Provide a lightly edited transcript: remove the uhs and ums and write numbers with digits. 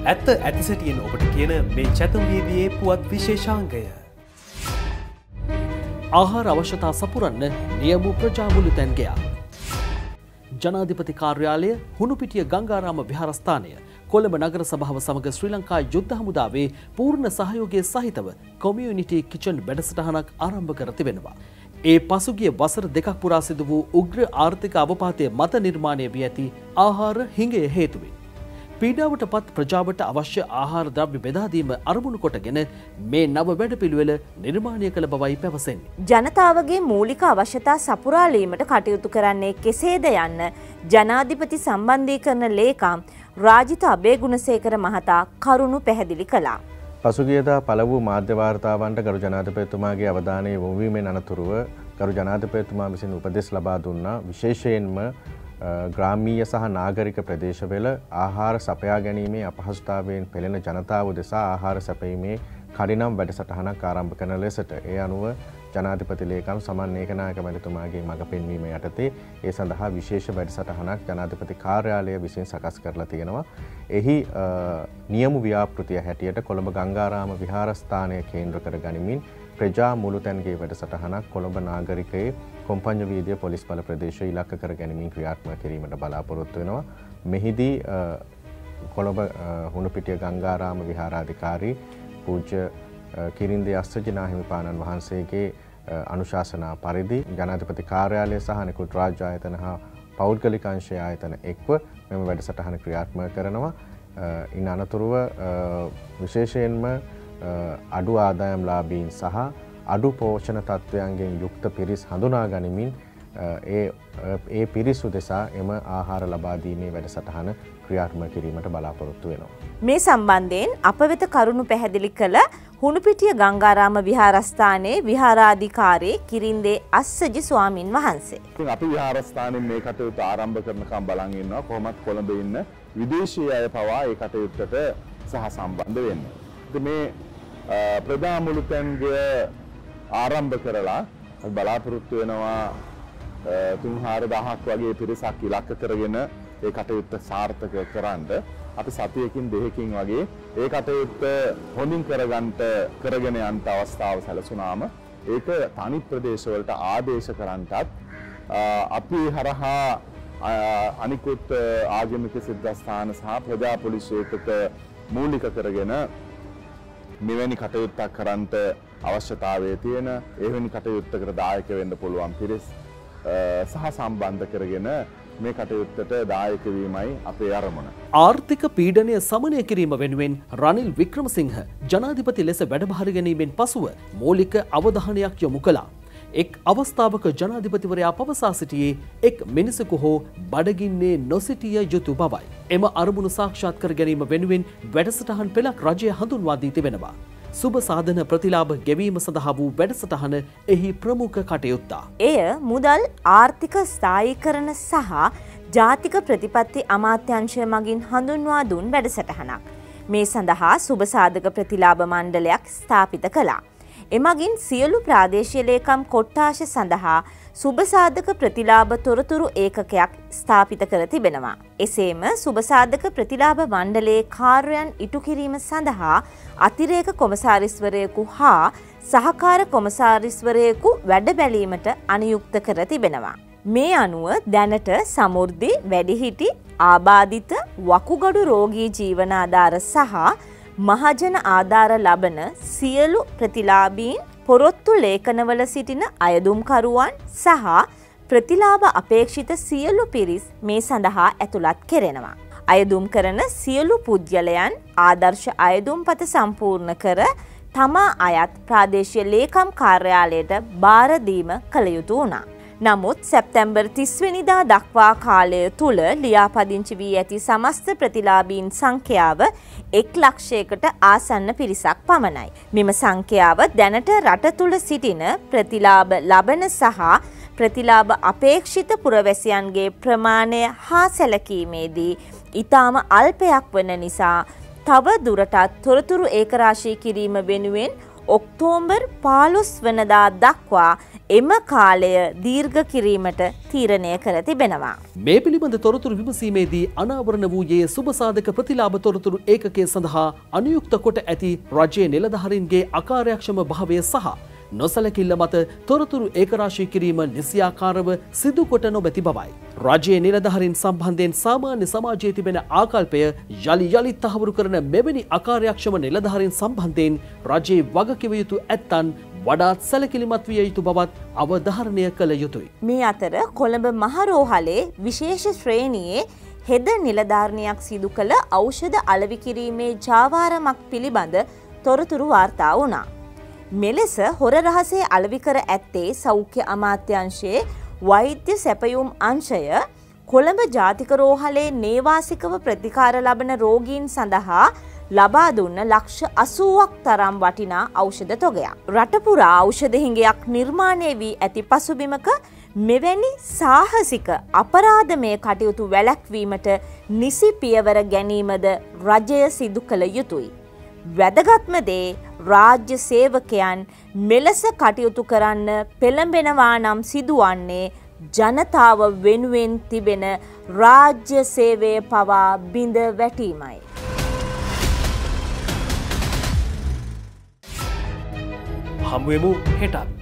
ඇත්ත ඇතිසැටියෙන් ඔබට කියන මේ චැතුම්වීදියේ පුවත් විශේෂාංගය. ආහාර අවශ්‍යතා සපුරන්න නියම ප්‍රජාමුළු තැන්ගයා. ජනාධිපති කාර්යාලය හුණුපිටිය ගංගාරාම විහාරස්ථානය කොළඹ නගර සභාව සමග ශ්‍රී ලංකා යුද්ධ හමුදාවේ පූර්ණ සහයෝගය සහිතව කොමියුනිටි කිචන් වැඩසටහනක් ආරම්භ කර තිබෙනවා. ඒ පසුගිය වසර දෙකක් පුරා සිදු වූ උග්‍ර ආර්ථික අවපාතය මත නිර්මාණය වී ඇති ආහාර හිඟය හේතුවෙන් පීඩාවට පත් ප්‍රජාවට අවශ්‍ය ආහාර ද්‍රව්‍ය බෙදාදීම අරමුණු කොටගෙන මේ නව වැඩපිළිවෙල නිර්මාණය කළ බවයි පැවසෙන්නේ. ජනතාවගේ මූලික අවශ්‍යතා සපුරාලීමට කටයුතු කරන්නේ කෙසේද යන්න ජනාධිපති සම්බන්ධීකරණ ලේකම් රාජිත අබේගුණසේකර මහතා කරුණු පැහැදිලි කළා. පසුගියදා පළ වූ මාධ්‍ය වාර්තාවන්ට ගරු ජනාධිපතිතුමාගේ අවධානය යොමු වීමෙන් අනතුරුව ගරු ජනාධිපතිතුමා විසින් උපදෙස් ලබා දුන්නා. විශේෂයෙන්ම ග්‍රාමීය සහ නාගරික ප්‍රදේශවල ආහාර සපයා ගැනීමේ අපහසුතාවයෙන් පෙළෙන ජනතාව උදෙසා ආහාර සැපයීමේ කඩිනම් වැඩසටහනක් ආරම්භ කරන ලෙසට ඒ අනුව ජනාධිපති ලේකම් සමන් ඒකනායක මැතිතුමාගේ මඟ පෙන්වීම යටතේ ඒ සඳහා විශේෂ වැඩසටහනක් ජනාධිපති කාර්යාලය විසින් සකස් කරලා තියෙනවා. එහි නියම ව්‍යාපෘතිය හැටියට කොළඹ ගංගාරාම විහාරස්ථානය කේන්ද්‍ර කර ගනිමින් ප්‍රජා මුළුතැන්ගේ වැඩසටහනක් කොළඹ නාගරිකයේ කොම්පඤ්ඤ වීදිය පොලිස් බල ප්‍රදේශය ඉලක්ක කර ගැනීමෙන් ක්‍රියාත්මක කිරීමට බලාපොරොත්තු වෙනවා. මෙහිදී කොළඹ හුණුපිටිය ගංගාරාම විහාරාධිකාරී පූජ්‍ය කිරින්දේ අස්සජි නාහිමිපාණන් වහන්සේගේ අනුශාසනා පරිදි ජනාධිපති කාර්යාලය සහ නිකුත් රාජ්‍ය ආයතන හා පෞද්ගලික අංශය ආයතන එක්ව මෙම වැඩසටහන ක්‍රියාත්මක කරනවා. ඉන් අනතුරුව විශේෂයෙන්ම අඩු ආදායම්ලාභීන් සහ අඩු පෝෂණ තත්ත්වයන්ගෙන් යුක්ත පිරිස් හඳුනා ගනිමින් ඒ පිරිස් උදෙසා එම ආහාර ලබා දීමේ වැඩසටහන ක්‍රියාත්මක කිරීමට බලාපොරොත්තු වෙනවා. මේ සම්බන්ධයෙන් අප වෙත කරුණු පැහැදිලි කළ හුණුපිටිය ගංගාරාම විහාරස්ථානයේ විහාරාධිකාරී කිරින්දේ අස්සජි ස්වාමින් වහන්සේ. ඉතින් අපි විහාරස්ථානයේ මේ කටයුතු ආරම්භ කරනකම් බලන් ඉන්නවා. කොහොමත් කොළඹ ඉන්න විදේශීය අය පවා ඒ කටයුත්තට සහ සම්බන්ධ වෙන්නේ. ඉතින් මේ ප්‍රජා මුළුතැන්ගය ආරම්භ කරලා බලාපොරොත්තු වෙනවා 3-4000ක් වගේ පිරිසක් ඉලක්ක කරගෙන ඒ කටයුත්ත සාර්ථක කරන්න අපි සතියකින් දෙකකින් වගේ ඒ කටයුත්ත හොඳින් කරගෙන යන්න අවස්ථාව සැලසුනාම ඒක තනි ප්‍රදේශවලට ආදේශ කරන්නටත් අපි හරහා අනිකුත් ආගමික සිද්ධාස්ථාන සහ ප්‍රජා පොලිස් ඒකක මූලික කරගෙන මෙවැනි කටයුත්තක් කරන්නට අවශ්‍යතාවය තියෙන එවැනි කටයුත්තකට දායක වෙන්න පුළුවන් පිරිස් සහ සම්බන්ධ කරගෙන මේ කටයුත්තට දායක වීමයි අපේ අරමුණ. ආර්ථික පීඩනය සමනය කිරීම වෙනුවෙන් රනිල් වික්‍රමසිංහ ජනාධිපති ලෙස වැඩබහර ගැනීමෙන් පසුව මූලික අවධානයක් යොමු කළා. එක් අවස්ථාවක ජනාධිපතිවරයා පවසා සිටියේ එක් මිනිසෙකු හෝ බඩගින්නේ නොසිටිය යුතු බවයි. එම අරමුණු සාක්ෂාත් කර ගැනීම වෙනුවෙන් වැඩසටහන් පෙළක් රජය හඳුන්වා දී තිබෙනවා. සුබ සාධන ප්‍රතිලාභ ගෙවීම සඳහා වූ වැඩසටහන එහි ප්‍රමුඛ කටයුත්තා. එය මුදල් ආර්ථික ස්ථායීකරණ සහ ජාතික ප්‍රතිපත්ති අමාත්‍යාංශය මගින් හඳුන්වා දුන් වැඩසටහනක්. මේ සඳහා සුබ සාධක ප්‍රතිලාභ මණ්ඩලයක් ස්ථාපිත කළා. එමගින් සියලු ප්‍රාදේශීය ලේකම් කොට්ටාශ සඳහා සුබසාධක ප්‍රතිලාභ තොරතුරු ඒකකයක් ස්ථාපිත කර තිබෙනවා. එසේම සුබසාධක ප්‍රතිලාභ මණ්ඩලයේ කාර්යයන් ඉටු කිරීම සඳහා අතිරේක කොමසාරිස්වරයෙකු හා සහකාර කොමසාරිස්වරයෙකු වැඩ බැලීමට අනුයුක්ත කර තිබෙනවා. මේ අනුව දැනට සමෘද්ධි වැඩිහිටි ආබාධිත වකුගඩු රෝගී ජීවනාධාර සහ මහජන ආධාර ලබන සියලු ප්‍රතිලාභීන් පොරොත්තු ලේඛනවල සිටින අයදුම්කරුවන් සහ ප්‍රතිලාභ අපේක්ෂිත සියලු පිරිස් මේ සඳහා ඇතුළත් කෙරෙනවා. අයදුම් කරන සියලු පුද්ගලයන් ආදර්ශ අයදුම්පත සම්පූර්ණ කර තමා අයත් ප්‍රාදේශීය ලේකම් කාර්යාලයට බාර දීම කළ යුතු වුණා. නමුත් සැප්තැම්බර් 30 වෙනිදා දක්වා කාලය තුල ලියාපදිංචි වී ඇති සමස්ත ප්‍රතිලාභීන් සංඛ්‍යාව 1 ලක්ෂයකට ආසන්න පිරිසක් පමණයි. මෙම සංඛ්‍යාව දැනට රට තුල සිටින ප්‍රතිලාභ ලබන සහ ප්‍රතිලාභ අපේක්ෂිත පුරවැසියන්ගේ ප්‍රමාණය හා සැලකීමේදී ඊටම අල්පයක් වන නිසා තව දුරටත් තොරතුරු ඒකරාශී කිරීම වෙනුවෙන් ඔක්තෝබර් 15 වනදා දක්වා එම කාලය දීර්ඝ කිරීමට තීරණය කර තිබෙනවා. මේ පිළිබඳ තොරතුරු විමසීමේදී අනාවරණ වූයේ සුබසාධක ප්‍රතිලාභ තොරතුරු ඒකකය සඳහා අනුයුක්ත කොට ඇති රජයේ නිලධාරීන්ගේ අකාර්යක්ෂම භාවය සහ නොසලකිල්ල මත තොරතුරු ඒකරාශී කිරීම නිසියාකාරව සිදු කොට නොමැති බවයි. රජයේ නිලධාරීන් සම්බන්ධයෙන් සාමාන්‍ය සමාජයේ තිබෙන ආකල්පය යලි යලිත් තහවුරු කරන මෙවැනි අකාර්යක්ෂම නිලධාරීන් සම්බන්ධයෙන් රජයේ වගකිව යුතු ඇත්තන් වඩාත් සැලකිලිමත් විය යුතු බවත් අවධාරණය කළ යුතුයි. මේ අතර කොළඹ මහරෝහලේ විශේෂ ශ්‍රේණියේ හෙද නිලධාරණයක් සිදු කළ ඖෂධ අලෙවි කිරීමේ ජාවාරමක් පිළිබඳ තොරතුරු වාර්තා වුණා. මෙලෙස හොර රහසේ අලෙවි කර ඇත්තේ සෞඛ්‍ය අමාත්‍යාංශයේ වෛද්‍ය සැපයුම් අංශය කොළඹ ජාතික රෝහලේ නේවාසිකව ප්‍රතිකාර ලබන රෝගීන් සඳහා ලබා දුන්න ලක්ෂ 80ක් තරම් වටිනා ඖෂධ තොගයක්. රට පුරා ඖෂධ හිඟයක් නිර්මාණය වී ඇති පසුබිමක මෙවැනි සාහසික අපරාධමය කටයුතු වැළැක්වීමට නිසි පියවර ගැනීමද රජය සිදු කළ යුතුයි. වැදගත්ම දේ රාජ්‍ය සේවකයන් මෙලෙස කටයුතු කරන්න පෙළඹෙනවා නම් සිදුවන්නේ ජනතාව වෙනුවෙන් තිබෙන රාජ්‍ය සේවය පවා බිඳ වැටීමයි. හමුවෙමු හෙටත්.